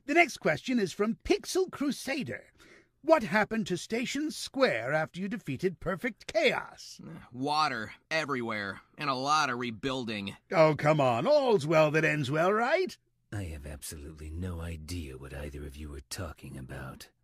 The next question is from Pixel Crusader. What happened to Station Square after you defeated Perfect Chaos? Water everywhere, and a lot of rebuilding. Oh, come on. All's well that ends well, right? I have absolutely no idea what either of you are talking about.